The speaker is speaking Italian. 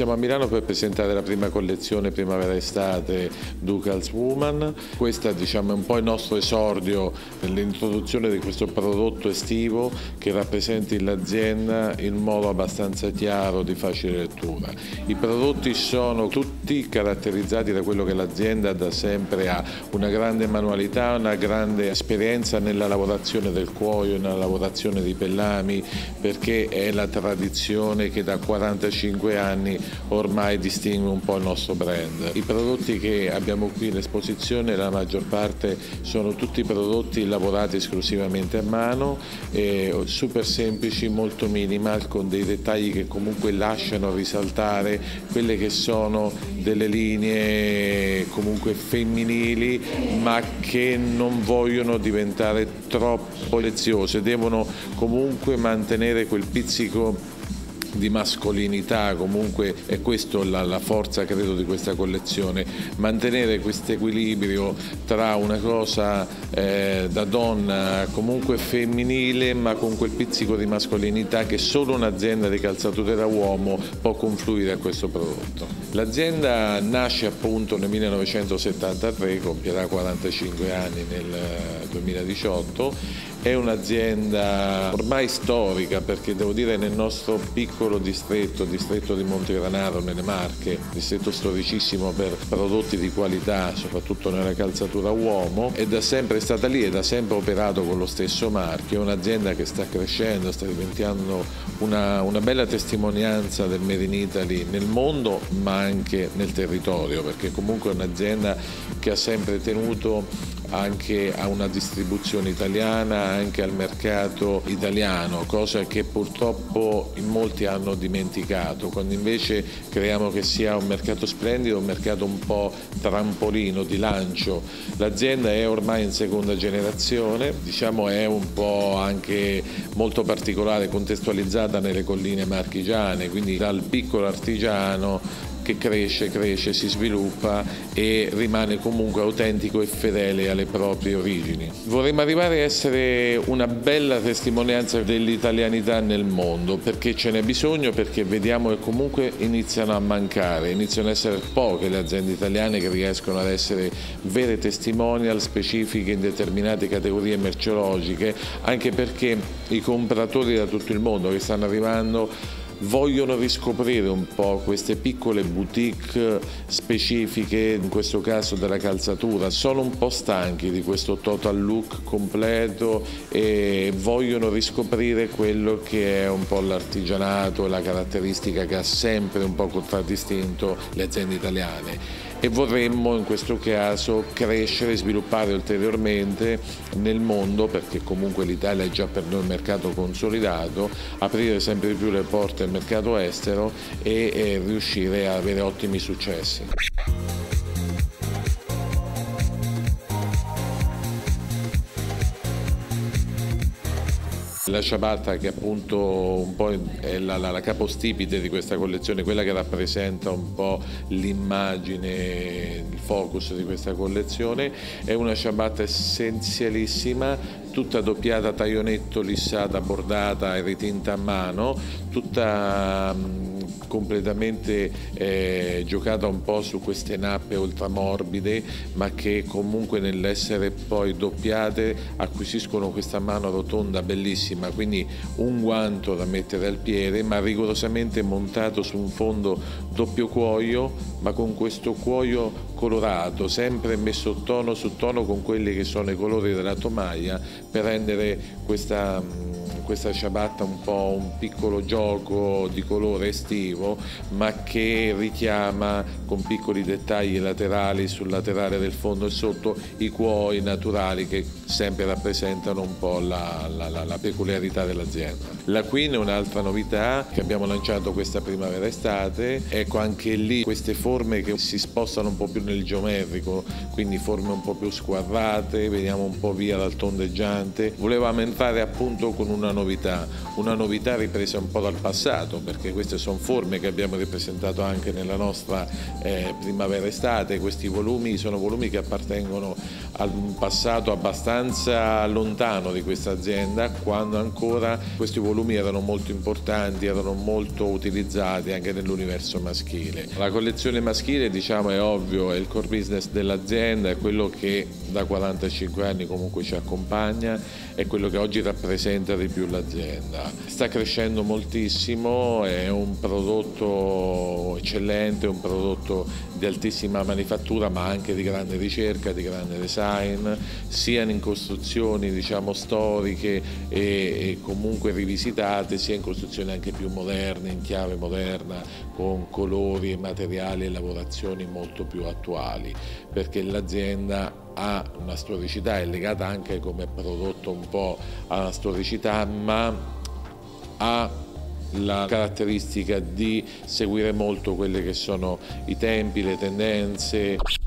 Siamo a Milano per presentare la prima collezione primavera-estate Ducals Woman. Questa diciamo, è un po' il nostro esordio nell'introduzione di questo prodotto estivo che rappresenti l'azienda in modo abbastanza chiaro, di facile lettura. I prodotti sono tutti caratterizzati da quello che l'azienda da sempre ha, una grande manualità, una grande esperienza nella lavorazione del cuoio, nella lavorazione di pellami, perché è la tradizione che da 45 anni ormai distingue un po' il nostro brand. I prodotti che abbiamo qui in esposizione, la maggior parte sono tutti prodotti lavorati esclusivamente a mano, super semplici, molto minimal, con dei dettagli che comunque lasciano risaltare quelle che sono delle linee comunque femminili, ma che non vogliono diventare troppo leziose, devono comunque mantenere quel pizzico di mascolinità. Comunque è questa la forza, credo, di questa collezione, mantenere questo equilibrio tra una cosa da donna comunque femminile, ma con quel pizzico di mascolinità che solo un'azienda di calzature da uomo può confluire a questo prodotto. L'azienda nasce appunto nel 1973, compierà 45 anni nel 2018. È un'azienda ormai storica, perché devo dire nel nostro piccolo distretto di Montegranaro, nelle Marche, distretto storicissimo per prodotti di qualità, soprattutto nella calzatura uomo, è stata lì e da sempre operato con lo stesso marchio. È un'azienda che sta crescendo, sta diventando una bella testimonianza del Made in Italy nel mondo, ma anche nel territorio, perché comunque è un'azienda che ha sempre tenuto anche a una distribuzione italiana, anche al mercato italiano, cosa che purtroppo in molti hanno dimenticato, quando invece creiamo che sia un mercato splendido, un mercato un po' trampolino di lancio. L'azienda è ormai in seconda generazione, diciamo è un po' anche molto particolare, contestualizzata nelle colline marchigiane, quindi dal piccolo artigiano che cresce, si sviluppa e rimane comunque autentico e fedele alle proprie origini. Vorremmo arrivare a essere una bella testimonianza dell'italianità nel mondo, perché ce n'è bisogno, perché vediamo che comunque iniziano a mancare, iniziano ad essere poche le aziende italiane che riescono ad essere vere testimonial specifiche in determinate categorie merceologiche, anche perché i compratori da tutto il mondo che stanno arrivando vogliono riscoprire un po' queste piccole boutique specifiche, in questo caso della calzatura. Sono un po' stanchi di questo total look completo e vogliono riscoprire quello che è un po' l'artigianato e la caratteristica che ha sempre un po' contraddistinto le aziende italiane. E vorremmo in questo caso crescere e sviluppare ulteriormente nel mondo, perché comunque l'Italia è già per noi un mercato consolidato, aprire sempre di più le porte al mercato estero e riuscire a avere ottimi successi. La ciabatta, che appunto un po' è la capostipite di questa collezione, quella che rappresenta un po' l'immagine, il focus di questa collezione, è una ciabatta essenzialissima, tutta doppiata a taglionetto, lissata, bordata e ritinta a mano, tutta completamente giocata un po' su queste nappe ultramorbide, ma che comunque nell'essere poi doppiate acquisiscono questa mano rotonda bellissima, quindi un guanto da mettere al piede, ma rigorosamente montato su un fondo doppio cuoio, ma con questo cuoio colorato, sempre messo tono su tono con quelli che sono i colori della tomaia, per rendere questa ciabatta un po' un piccolo gioco di colore estivo, ma che richiama con piccoli dettagli laterali, sul laterale del fondo e sotto, i cuoi naturali che sempre rappresentano un po' la peculiarità dell'azienda. La Queen è un'altra novità che abbiamo lanciato questa primavera-estate. Ecco, anche lì queste forme che si spostano un po' più nel geometrico, quindi forme un po' più squadrate, veniamo un po' via dal tondeggiante. Volevamo entrare appunto con una una novità ripresa un po' dal passato, perché queste sono forme che abbiamo ripresentato anche nella nostra primavera-estate. Questi volumi sono volumi che appartengono a un passato abbastanza lontano di questa azienda, quando ancora questi volumi erano molto importanti, erano molto utilizzati anche nell'universo maschile. La collezione maschile, diciamo, è ovvio, è il core business dell'azienda, è quello che da 45 anni comunque ci accompagna, è quello che oggi rappresenta di più l'azienda. Sta crescendo moltissimo, è un prodotto eccellente, un prodotto di altissima manifattura, ma anche di grande ricerca, di grande design, sia in costruzioni, diciamo, storiche e comunque rivisitate, sia in costruzioni anche più moderne, in chiave moderna, con colori e materiali e lavorazioni molto più attuali, perché l'azienda ha una storicità, è legata anche come prodotto un po' alla storicità, ma ha la caratteristica di seguire molto quelli che sono i tempi, le tendenze.